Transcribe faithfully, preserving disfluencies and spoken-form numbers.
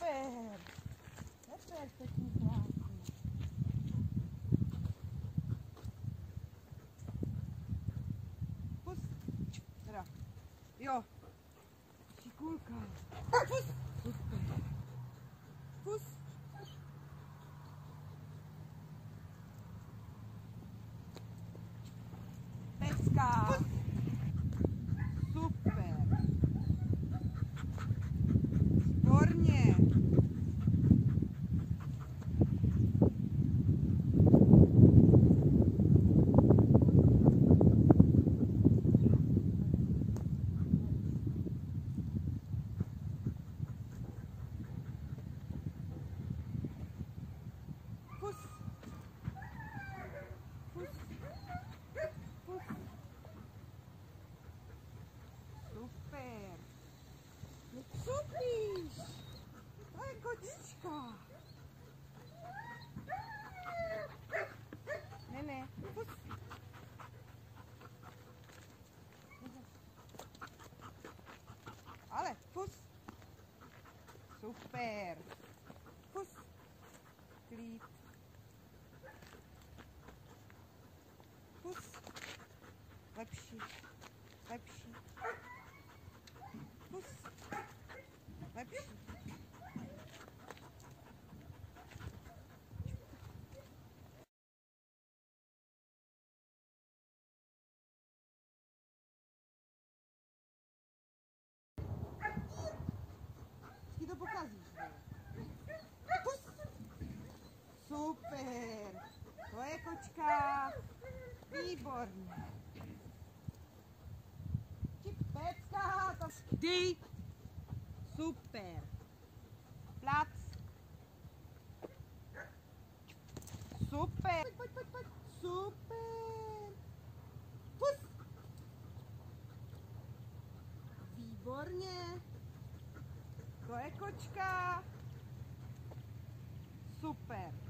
Super! To je perfektní krásný. Pus. Teda. Jo. Šikulka. Pus. Super. Pus. Pecka. Pus. Super. Výborně. Pus. Pus. Pus. Super. No co píš? To je kočička. Ne, ne. Pus. Ale pus. Super. Pus. Klid. Pus. Lepší. Lepší. Pus. Lepší. Ty to pokazíš, ne? Pus. Super. To je kočka. Výborně. Čipecka. To vždy. Super. Plac. Super. Pojď, pojď, pojď, pojď. Super. Pus. Výborně. To je kočka. Super.